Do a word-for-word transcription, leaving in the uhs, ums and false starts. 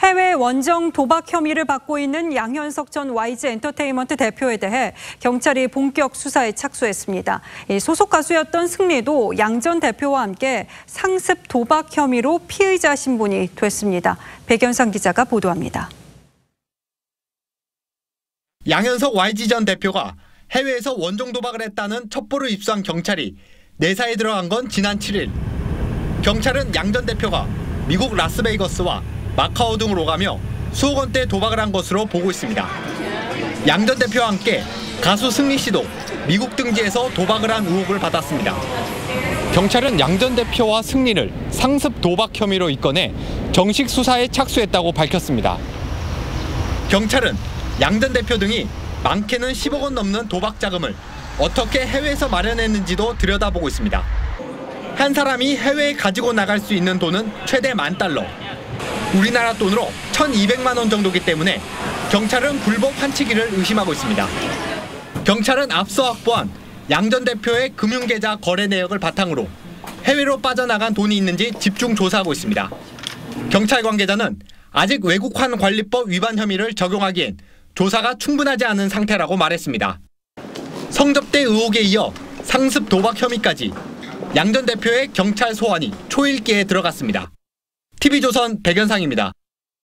해외 원정 도박 혐의를 받고 있는 양현석 전 와이지 엔터테인먼트 대표에 대해 경찰이 본격 수사에 착수했습니다. 소속 가수였던 승리도 양 전 대표와 함께 상습 도박 혐의로 피의자 신분이 됐습니다. 백연상 기자가 보도합니다. 양현석 와이지 전 대표가 해외에서 원정 도박을 했다는 첩보를 입수한 경찰이 내사에 들어간 건 지난 칠 일. 경찰은 양 전 대표가 미국 라스베이거스와 마카오 등으로 가며 수억 원대 도박을 한 것으로 보고 있습니다. 양 전 대표와 함께 가수 승리 씨도 미국 등지에서 도박을 한 의혹을 받았습니다. 경찰은 양 전 대표와 승리를 상습 도박 혐의로 입건해 정식 수사에 착수했다고 밝혔습니다. 경찰은 양 전 대표 등이 많게는 십억 원 넘는 도박 자금을 어떻게 해외에서 마련했는지도 들여다보고 있습니다. 한 사람이 해외에 가지고 나갈 수 있는 돈은 최대 만 달러. 우리나라 돈으로 천이백만 원 정도이기 때문에 경찰은 불법 환치기를 의심하고 있습니다. 경찰은 앞서 확보한 양 전 대표의 금융계좌 거래 내역을 바탕으로 해외로 빠져나간 돈이 있는지 집중 조사하고 있습니다. 경찰 관계자는 아직 외국환 관리법 위반 혐의를 적용하기엔 조사가 충분하지 않은 상태라고 말했습니다. 성접대 의혹에 이어 상습 도박 혐의까지 양 전 대표의 경찰 소환이 초읽기에 들어갔습니다. 티비조선 백연상입니다.